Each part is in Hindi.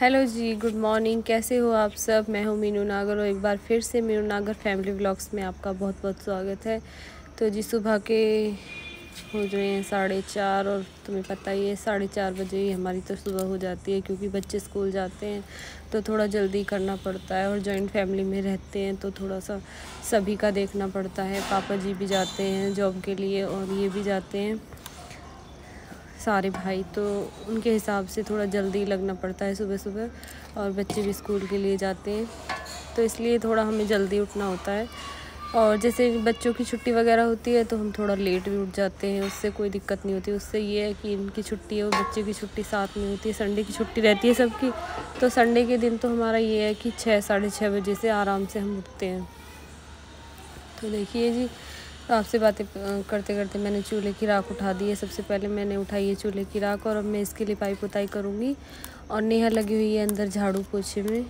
हेलो जी, गुड मॉर्निंग। कैसे हो आप सब? मैं हूँ मीनू नागर और एक बार फिर से मीनू नागर फैमिली व्लॉग्स में आपका बहुत बहुत स्वागत है। तो जी सुबह के हो रहे हैं 4:30 और तुम्हें पता ही है 4:30 बजे ही हमारी तो सुबह हो जाती है, क्योंकि बच्चे स्कूल जाते हैं तो थोड़ा जल्दी करना पड़ता है। और जॉइंट फैमिली में रहते हैं तो थोड़ा सा सभी का देखना पड़ता है। पापा जी भी जाते हैं जॉब के लिए और ये भी जाते हैं सारे भाई, तो उनके हिसाब से थोड़ा जल्दी लगना पड़ता है सुबह सुबह। और बच्चे भी स्कूल के लिए जाते हैं तो इसलिए थोड़ा हमें जल्दी उठना होता है। और जैसे बच्चों की छुट्टी वगैरह होती है तो हम थोड़ा लेट भी उठ जाते हैं, उससे कोई दिक्कत नहीं होती। उससे ये है कि इनकी छुट्टी है और बच्चे की छुट्टी साथ में होती है, संडे की छुट्टी रहती है सबकी। तो संडे के दिन तो हमारा ये है कि 6 साढ़े 6 बजे से आराम से हम उठते हैं। तो देखिए जी, आपसे बातें करते करते मैंने चूल्हे की राख उठा दी है। सबसे पहले मैंने उठाई है चूल्हे की राख और अब मैं इसके लिए पाई पुताई करूँगी। और नेहा लगी हुई है अंदर झाड़ू पोछे में।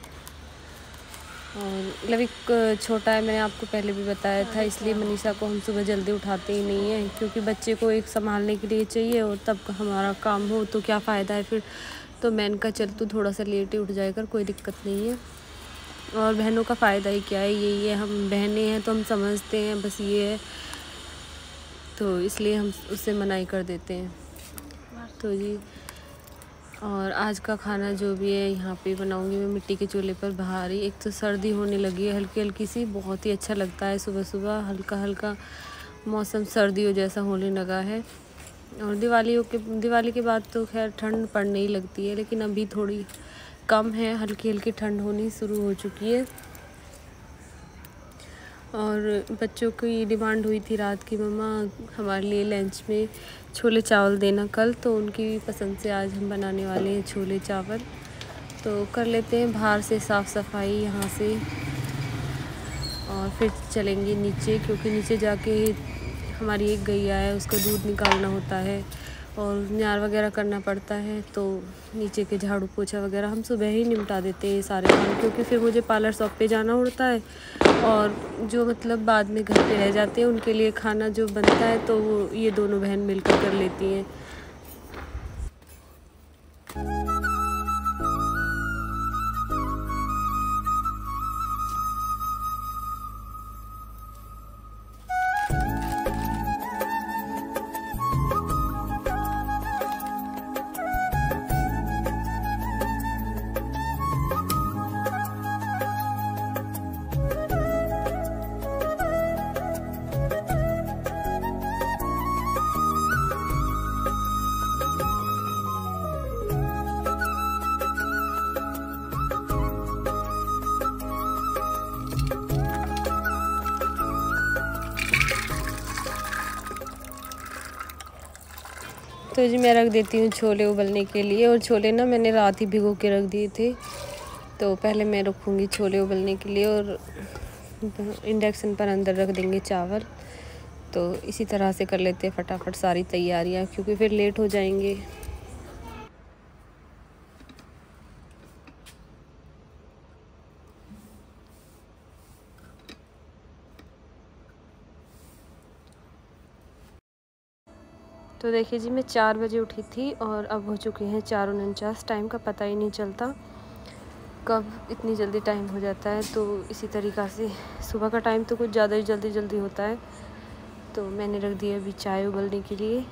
और लविक छोटा है, मैंने आपको पहले भी बताया था, इसलिए मनीषा को हम सुबह जल्दी उठाते ही नहीं हैं, क्योंकि बच्चे को एक संभालने के लिए चाहिए और तब हमारा काम हो तो क्या फ़ायदा है फिर। तो मैंने कहा चल तू थोड़ा सा लेट ही उठ जाएगा, कोई दिक्कत नहीं है। और बहनों का फ़ायदा ही क्या है, यही है, हम बहनें हैं तो हम समझते हैं, बस ये है, तो इसलिए हम उससे मनाही कर देते हैं। तो जी, और आज का खाना जो भी है यहाँ पे बनाऊंगी मैं मिट्टी के चूल्हे पर बाहर ही। एक तो सर्दी होने लगी है हल्की हल्की सी, बहुत ही अच्छा लगता है सुबह सुबह हल्का हल्का मौसम सर्दियों जैसा होने लगा है। और दिवाली के बाद तो खैर ठंड पड़ने ही लगती है, लेकिन अभी थोड़ी कम है, हल्की हल्की ठंड होनी शुरू हो चुकी है। और बच्चों की डिमांड हुई थी रात की, मम्मा हमारे लिए लंच में छोले चावल देना कल, तो उनकी पसंद से आज हम बनाने वाले हैं छोले चावल। तो कर लेते हैं बाहर से साफ़ सफाई यहाँ से और फिर चलेंगे नीचे, क्योंकि नीचे जाके हमारी एक गैया है, उसका दूध निकालना होता है और न्यार वगैरह करना पड़ता है। तो नीचे के झाड़ू पोछा वगैरह हम सुबह ही निपटा देते हैं सारे काम, क्योंकि फिर मुझे पार्लर शॉप पे जाना होता है। और जो मतलब बाद में घर पे रह जाते हैं उनके लिए खाना जो बनता है तो वो ये दोनों बहन मिलकर कर लेती हैं। तो जी मैं रख देती हूँ छोले उबलने के लिए। और छोले ना मैंने रात ही भिगो के रख दिए थे, तो पहले मैं रखूँगी छोले उबलने के लिए और इंडक्शन पर अंदर रख देंगे चावल। तो इसी तरह से कर लेते हैं फटाफट सारी तैयारियाँ, क्योंकि फिर लेट हो जाएंगे। तो देखिए जी, मैं 4 बजे उठी थी और अब हो चुके हैं 4:49। टाइम का पता ही नहीं चलता कब इतनी जल्दी टाइम हो जाता है। तो इसी तरीक़ा से सुबह का टाइम तो कुछ ज़्यादा ही जल्दी होता है। तो मैंने रख दिया अभी चाय उबलने के लिए।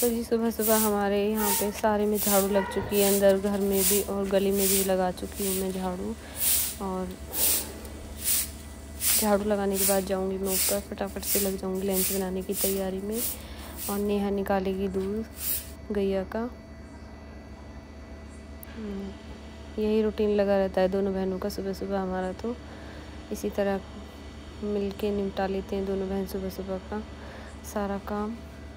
तो जी सुबह सुबह हमारे यहाँ पे सारे में झाड़ू लग चुकी है, अंदर घर में भी और गली में भी लगा चुकी हूँ मैं झाड़ू। और झाड़ू लगाने के बाद जाऊँगी मैं ऊपर, फटाफट से लग जाऊँगी लंच बनाने की तैयारी में। और नेहा निकालेगी दूध गैया का। यही रूटीन लगा रहता है दोनों बहनों का सुबह सुबह हमारा। तो इसी तरह मिलके निपटा लेते हैं दोनों बहन सुबह सुबह का सारा काम।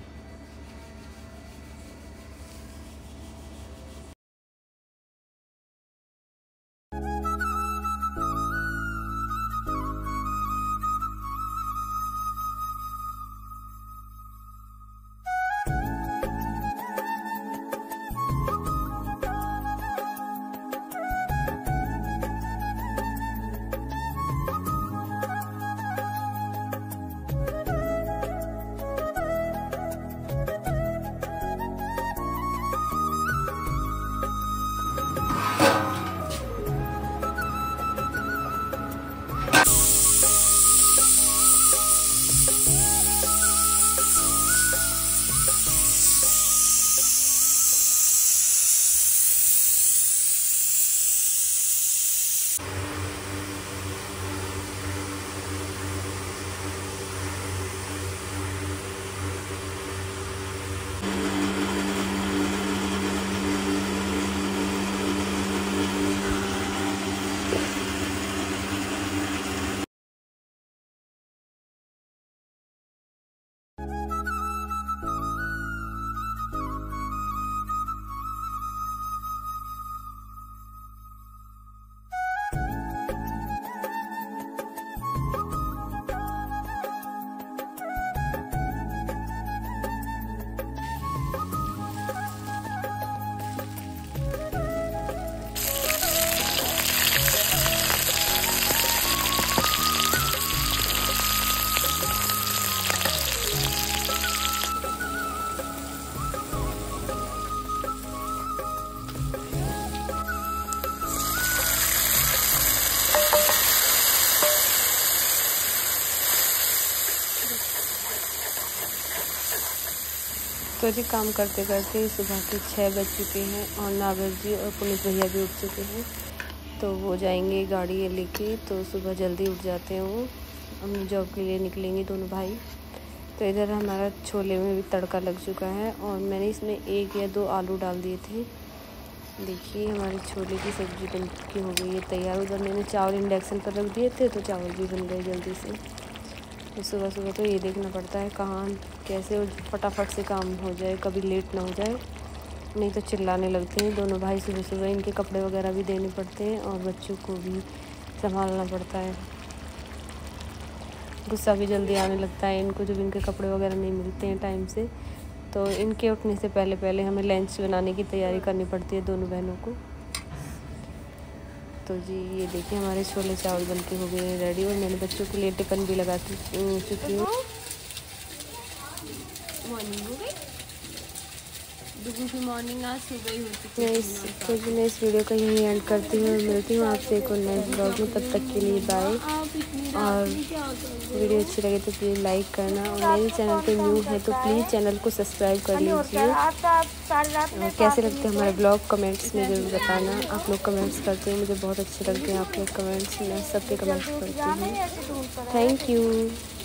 तो जी काम करते करते सुबह के 6 बज चुके हैं और नागर जी और पुनीत भैया भी उठ चुके हैं। तो वो जाएंगे गाड़ी लेके, तो सुबह जल्दी उठ जाते हैं वो, अपनी जॉब के लिए निकलेंगे दोनों भाई। तो इधर हमारा छोले में भी तड़का लग चुका है और मैंने इसमें 1 या 2 आलू डाल दिए थे। देखिए हमारी छोले की सब्ज़ी बन की हो गई है तैयार। उधर मैंने चावल इंडक्शन पर रख दिए थे तो चावल भी बन गए जल्दी से। तो सुबह सुबह तो ये देखना पड़ता है कहाँ कैसे फटाफट से काम हो जाए, कभी लेट ना हो जाए, नहीं तो चिल्लाने लगते हैं दोनों भाई सुबह सुबह। इनके कपड़े वगैरह भी देने पड़ते हैं और बच्चों को भी संभालना पड़ता है। गुस्सा भी जल्दी आने लगता है इनको जब इनके कपड़े वगैरह नहीं मिलते हैं टाइम से। तो इनके उठने से पहले पहले हमें लंच बनाने की तैयारी करनी पड़ती है दोनों बहनों को। तो जी ये देखिए हमारे छोले चावल बन के हो गए हैं रेडी और मैंने बच्चों के लिए टिफ़िन भी लगा चुकी हूँ। मॉर्निंग हो गई, दुगू की मॉर्निंग आज सुबह ही हो चुकी है। तो जी मैं इस वीडियो का यहीं एंड करती हूँ, मिलती हूँ आपसे एक और नए ब्लॉग में। तब तक के लिए बाय। और वीडियो अच्छी लगे तो प्लीज़ लाइक करना और मेरे चैनल पे न्यू है तो प्लीज़ चैनल को सब्सक्राइब कर लीजिए। और कैसे लगते हैं हमारे ब्लॉग कमेंट्स में ज़रूर बताना। आप लोग कमेंट्स करते हो, मुझे बहुत अच्छे लगते हैं आप लोग कमेंट्स, मैं सबके कमेंट्स करती हूँ। Thank you.